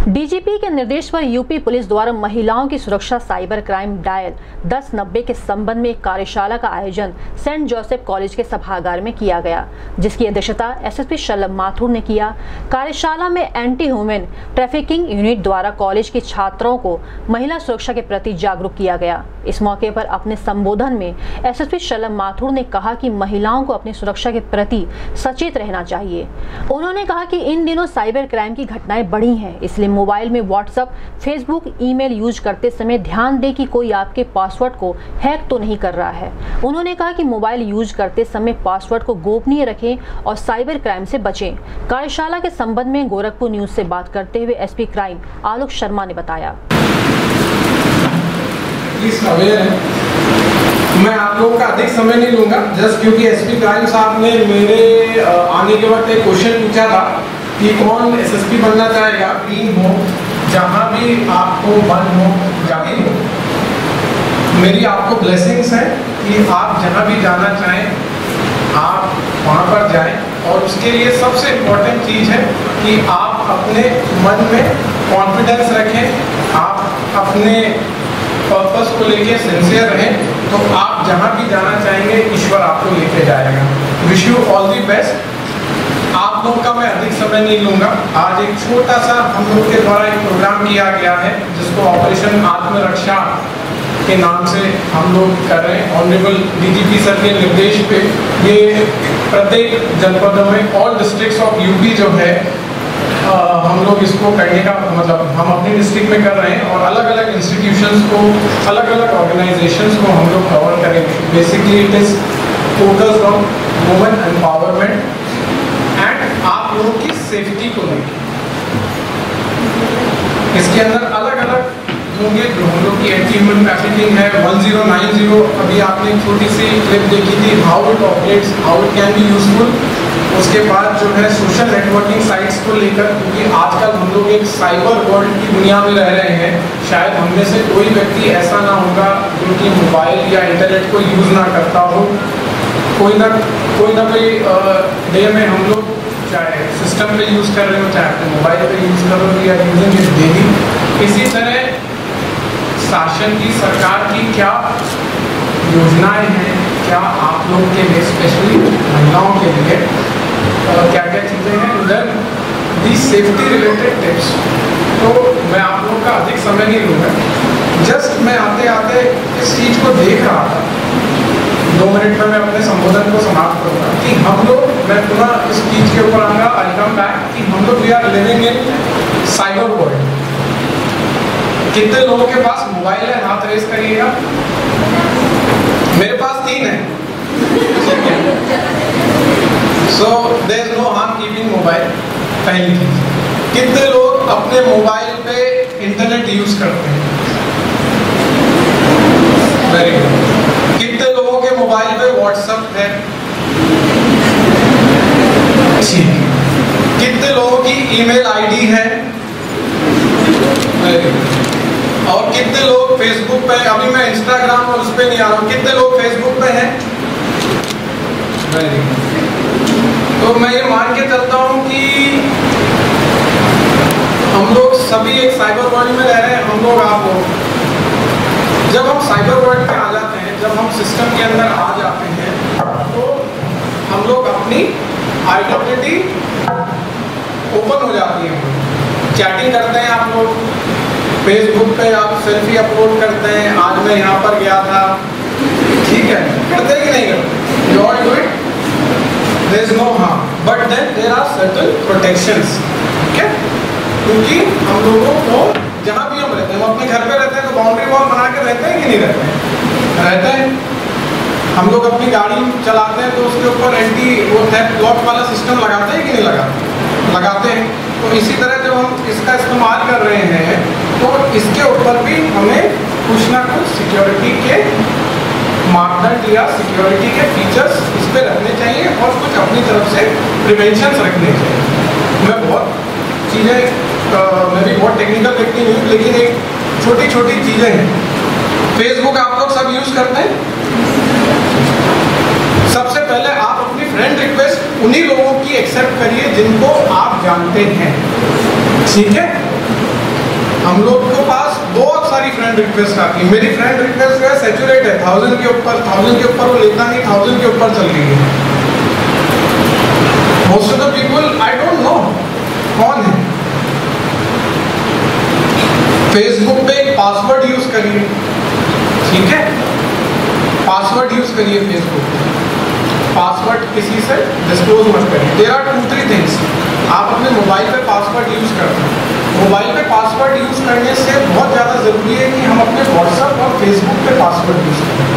DGP के निर्देश पर यूपी पुलिस द्वारा महिलाओं की सुरक्षा साइबर क्राइम डायल 1090 के संबंध में एक कार्यशाला का आयोजन सेंट जोसेफ कॉलेज के सभागार में किया गया, जिसकी अध्यक्षता एसएसपी शलभ माथुर ने किया। कार्यशाला में एंटी ह्यूमन ट्रैफिकिंग यूनिट द्वारा कॉलेज के छात्रों को महिला सुरक्षा के प्रति जागरूक किया गया। इस मौके पर अपने संबोधन में एसएसपी शलभ माथुर ने कहा कि महिलाओं को अपनी सुरक्षा के प्रति सचेत रहना चाहिए। उन्होंने कहा कि इन दिनों साइबर क्राइम की घटनाएं बढ़ी हैं, इसलिए मोबाइल में व्हाट्सएप, फेसबुक, ईमेल यूज करते समय ध्यान दें कि कोई आपके पासवर्ड को हैक तो नहीं कर रहा है। उन्होंने कहा कि मोबाइल यूज करते समय पासवर्ड को गोपनीय रखें और साइबर क्राइम से बचें। कार्यशाला के संबंध में गोरखपुर न्यूज से बात करते हुए एसपी क्राइम आलोक शर्मा ने बताया। मैं आप लोगों का अधिक समय नहीं लूंगा, जस्ट क्योंकि एसपी क्राइम साहब ने मेरे आने के वक्त एक क्वेश्चन पूछा था कि कौन एसएसपी बनना चाहेगा। टीम हो, जहां भी आपको मन हो जाती हो, मेरी आपको ब्लेसिंग्स है कि आप जहां भी जाना चाहें आप वहां पर जाएं। और उसके लिए सबसे इम्पोर्टेंट चीज़ है कि आप अपने मन में कॉन्फिडेंस रखें, आप अपने पर्पस को लेके सिंसियर रहें, तो आप जहां भी जाना चाहेंगे ईश्वर आपको लेके जाएगा। Wish you all the best. आप लोगों का मैं अधिक समय नहीं लूंगा। आज एक छोटा सा हम लोग के द्वारा एक प्रोग्राम किया गया है जिसको ऑपरेशन आत्मरक्षा के नाम से हम लोग कर रहे हैं। ऑनरेबल डीजीपी सर के निर्देश पे ये प्रत्येक जनपदों में ऑल डिस्ट्रिक्ट्स ऑफ यूपी जो है हम लोग इसको करने का मतलब हम अपनी डिस्ट्रिक्ट में कर रहे हैं और अलग अलग इंस्टीट्यूशंस को, अलग अलग ऑर्गेनाइजेशंस को हम लोग कवर करेंगे। Basically it is focused on women empowerment and आप लोगों की सेफ्टी को लेकर। इसके अंदर अलग अलग होंगे जो हम लोग की एंटी ह्यूमन ट्रैफिकिंग है 1090। अभी आपने एक छोटी सी क्लिप देखी थी, how it operates, how it can be useful. उसके बाद जो है सोशल नेटवर्किंग साइट्स को लेकर, क्योंकि आजकल हम लोग एक साइबर वर्ल्ड की दुनिया में रह रहे हैं। शायद हम में से कोई व्यक्ति ऐसा ना होगा जो कि मोबाइल या इंटरनेट को यूज़ ना करता हो। कोई ना कोई डे में हम लोग चाहे सिस्टम पे यूज़ कर रहे हो, चाहे अपने मोबाइल पे यूज़ कर रहे हो या यूजिंग इट डेली। इसी तरह शासन की, सरकार की क्या योजनाएं हैं, क्या आप लोग के लिए स्पेशली महिलाओं के लिए क्या क्या चीज़ें हैं, उधर दी सेफ्टी रिलेटेड टिप्स। तो मैं आप लोग का अधिक समय नहीं लूँगा। जस्ट मैं आते आते इस चीज़ को देख रहा था, 2 मिनट में मैं अपने संबोधन को समाप्त करूँगा कि हम लोग, मैं पुनः इस चीज़ के ऊपर आऊँगा, आई कम बैक कि हम लोग we are living in cyber world. कितने लोगों के पास मोबाइल है, हाथ रेस करिएगा। मेरे पास 3 है। So there is no harm keeping mobile. पहली चीज, कितने लोग अपने मोबाइल पे इंटरनेट यूज करते हैं? Very good. कितने लोगों के मोबाइल पे व्हाट्सएप है? ठीक। कितने लोगों की ईमेल आईडी है? Very good. और कितने लोग फेसबुक पे, अभी मैं इंस्टाग्राम और उस पर नहीं आ रहा हूँ, कितने लोग फेसबुक पे हैं? Very good. तो मैं ये मान के चलता हूँ कि हम लोग सभी एक साइबर वर्ल्ड में रह रहे हैं। हम लोग, आप लोग जब हम साइबर वर्ल्ड में आ जाते हैं, जब हम सिस्टम के अंदर आ जाते हैं, तो हम लोग अपनी आइडेंटिटी ओपन हो जाती है। चैटिंग करते हैं आप लोग, फेसबुक पे आप सेल्फी अपलोड करते हैं, आज मैं यहाँ पर गया था, ठीक है, करते हैं कि नहीं करते? You all do it, there is no harm, but then there are certain protections. Okay, क्योंकि हम लोगों को जहाँ भी हम रहते हैं, हम अपने घर पे रहते हैं तो बाउंड्री वॉल बना के रहते हैं कि नहीं रहते हैं? रहते हैं। हम लोग अपनी गाड़ी चलाते हैं तो उसके ऊपर एंटी वो थेफ्ट लॉक वाला सिस्टम लगाते हैं कि नहीं लगाते? लगाते हैं। तो इसी तरह जब हम इसका इस्तेमाल कर रहे हैं तो इसके ऊपर भी हमें कुछ ना कुछ सिक्योरिटी के मापदंड या सिक्योरिटी के फीचर्स इस पर रखने चाहिए और कुछ अपनी तरफ से प्रिवेंशंस रखने चाहिए। मैं बहुत चीज़ें, मैं भी बहुत टेक्निकल व्यक्ति नहीं हूँ, लेकिन एक छोटी छोटी चीज़ें हैं। फेसबुक आप लोग सब यूज़ करते हैं। सबसे पहले आप अपनी फ्रेंड रिक्वेस्ट उन्हीं लोगों की एक्सेप्ट करिए जिनको आप जानते हैं, ठीक है? हम लोग के पास बहुत सारी फ्रेंड रिक्वेस्ट आती है। मेरी फ्रेंड रिक्वेस्ट जो है सैचुरेट है, 1000 के ऊपर वो लेता नहीं, 1000 के ऊपर चल रही है। Most of the people I don't know कौन है। फेसबुक पे एक पासवर्ड यूज करिए, ठीक है, पासवर्ड यूज करिए फेसबुक पे। पासवर्ड किसी से डिस्क्लोज मत करिए। There are 2-3 things. आप अपने मोबाइल पे पासवर्ड यूज करते हैं, मोबाइल पे पासवर्ड यूज करने से बहुत ज़्यादा ज़रूरी है कि हम अपने व्हाट्सएप और फेसबुक पे पासवर्ड यूज करें,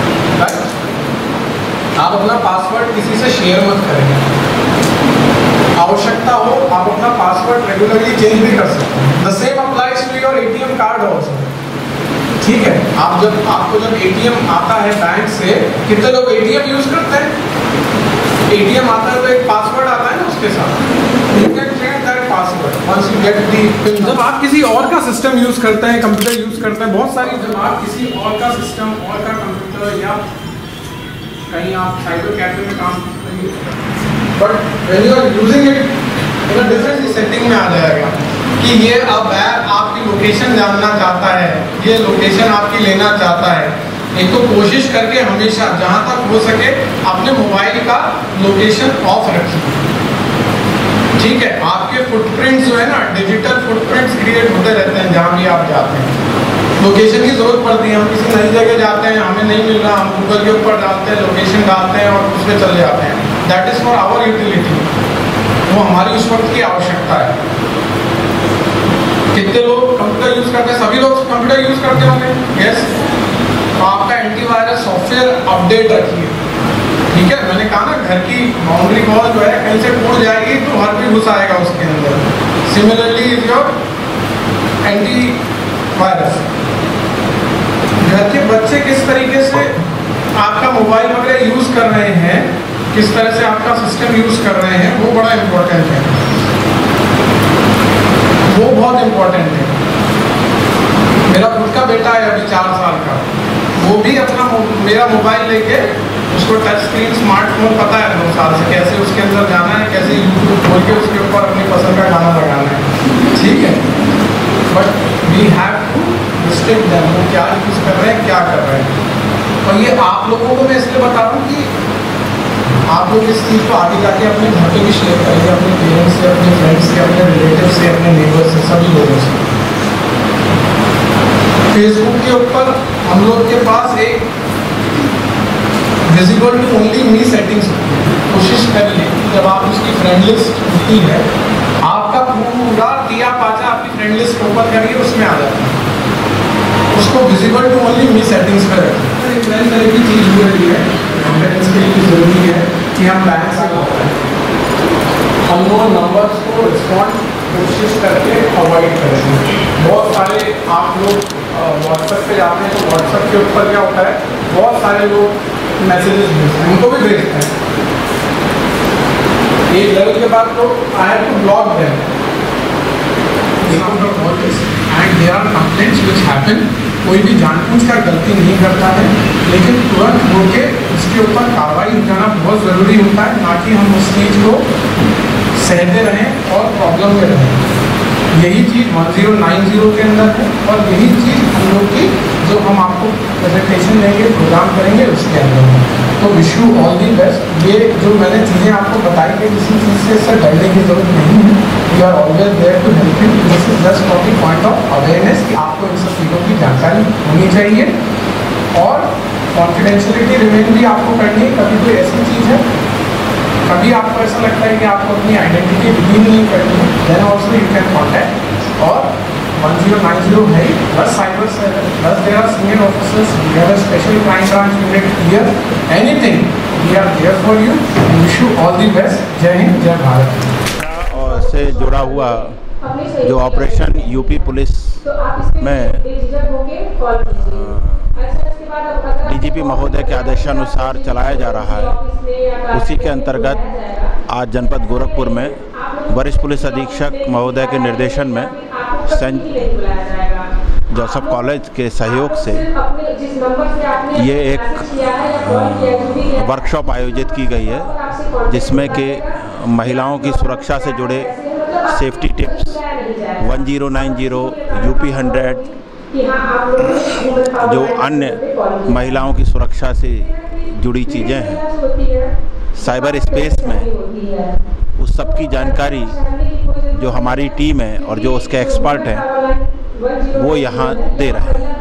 राइट। आप अपना पासवर्ड किसी से शेयर मत करें। आवश्यकता हो आप अपना पासवर्ड रेगुलरली चेंज भी कर सकते हैं। The same applies to your ATM card also, ठीक है। आपको जब ATM आता है बैंक से, कितने लोग ATM यूज करते हैं? ATM आता है तो एक पासवर्ड आता है ना उसके साथ। You can change that password once you get the PIN। जब आप किसी और का सिस्टम यूज करते हैं, कंप्यूटर यूज करते हैं, बहुत सारी, जब आप किसी और का सिस्टम और का कंप्यूटर या कहीं आप साइबर कैफे में काम करेंगे, but when you are using it in a different setting में आ जाएगा कि ये अब ऐप आपकी लोकेशन जानना चाहता है, ये लोकेशन आपकी लेना चाहता है। एक तो कोशिश करके हमेशा जहाँ तक हो सके अपने मोबाइल का लोकेशन ऑफ रखिए, ठीक है। आपके फुटप्रिंट्स जो है ना, डिजिटल फुटप्रिंट्स क्रिएट होते रहते हैं जहाँ भी आप जाते हैं। लोकेशन की जरूरत पड़ती है, हम किसी नई जगह जाते हैं, हमें नहीं मिल रहा, हम गूगल के ऊपर डालते हैं, लोकेशन डालते हैं और उस पर चले जाते हैं। That is for our utility, वो हमारी उस वक्त की आवश्यकता है। कितने लोग कंप्यूटर यूज करते हैं? सभी लोग कंप्यूटर यूज करते होंगे, यस। तो आपका एंटीवायरस सॉफ्टवेयर अपडेट रखिए, ठीक है। मैंने कहा ना, घर की बाउंड्री वॉल जो है कहीं से टूट जाएगी तो हर कोई घुस आएगा उसके अंदर। Similarly is your antivirus. घर के बच्चे किस तरीके से आपका मोबाइल वगैरह यूज कर रहे हैं, किस तरह से आपका सिस्टम यूज कर रहे हैं, वो बड़ा इम्पोर्टेंट है, वो बहुत इम्पोर्टेंट है। मेरा खुद का बेटा है अभी 4 साल का, वो भी अपना मेरा मोबाइल लेके, उसको टच स्क्रीन स्मार्टफोन पता है 2 साल से, कैसे उसके अंदर जाना है, कैसे यूट्यूब खोल के उसके ऊपर अपनी पसंद का गाना लगाना है, ठीक है। But we have to restrict them, वो क्या यूज़ कर रहे हैं, क्या कर रहे हैं। और ये आप लोगों को मैं इसलिए बता रहा हूँ कि आप लोग इस चीज़ को आगे जाके अपने घर पे भी शेयर करेंगे, अपने पेरेंट्स से, अपने फ्रेंड्स से, अपने रिलेटिव से, अपने नेबर्स से, सभी लोगों से। फेसबुक के ऊपर हम लोग के पास एक visible to only me settings होती है। कोशिश करिए जब आप उसकी फ्रेंड लिस्ट होती है, आपका पूरा दिया पाचा आपकी फ्रेंड लिस्ट ओपन करिए, उसमें आ जाता है। उसको visible to only me settings पर रखिए। एक नई तरह की चीज़ हो रही है, हमें इसके लिए ज़रूरी है कि हम बैंक से अननोन नंबर्स को रिस्पॉन्ड कोशिश करके अवॉइड करें। बहुत सारे आप लोग व्हाट्सएप पे जाते हैं तो व्हाट्सएप के ऊपर क्या होता है, बहुत सारे लोग मैसेजेस भेजते हैं, उनको भी भेजते हैं। एक लेवल के बाद तो I have to block them and there are complaints which happen. कोई भी जानबूझकर गलती नहीं करता है, लेकिन तुरंत होके उसके ऊपर कार्रवाई हो जाना बहुत ज़रूरी होता है, ना कि हम उस चीज़ को सहते रहें और प्रॉब्लम में रहें। यही चीज़ 1090 के अंदर है और यही चीज़ हम लोग की जो हम आपको प्रेजेंटेशन देंगे, प्रोग्राम करेंगे, उसके अंदर है। तो wish you all the best. ये जो मैंने चीज़ें आपको बताई कि किसी चीज़ से इससे डरने की जरूरत नहीं है। We are always there to help you. This is just from the point of awareness कि आपको इन सब चीज़ों की जानकारी होनी चाहिए और कॉन्फिडेंशियलिटी रिमेन भी आपको करनी है। कभी कोई ऐसी चीज़ है, कभी आपको ऐसा लगता है कि आपको अपनी आइडेंटिटी रिवील नहीं करनी है, then also you can contact. और 1090 है plus cyber cell, plus there are senior officers, we have a special crime branch unit here, anything we are there for you. Wish you all the best. जय हिंद, जय भारत। और से जुड़ा हुआ जो operation UP police में डीजीपी महोदय के आदेशानुसार चलाया जा रहा है, उसी के अंतर्गत आज जनपद गोरखपुर में वरिष्ठ पुलिस अधीक्षक महोदय के निर्देशन में सेंट जोसेफ कॉलेज के सहयोग से ये एक वर्कशॉप आयोजित की गई है, जिसमें कि महिलाओं की सुरक्षा से जुड़े सेफ्टी टिप्स 1090 UP 100 जो अन्य महिलाओं की सुरक्षा से जुड़ी चीज़ें हैं साइबर स्पेस में, उस सब की जानकारी जो हमारी टीम है और जो उसके एक्सपर्ट हैं वो यहाँ दे रहे हैं।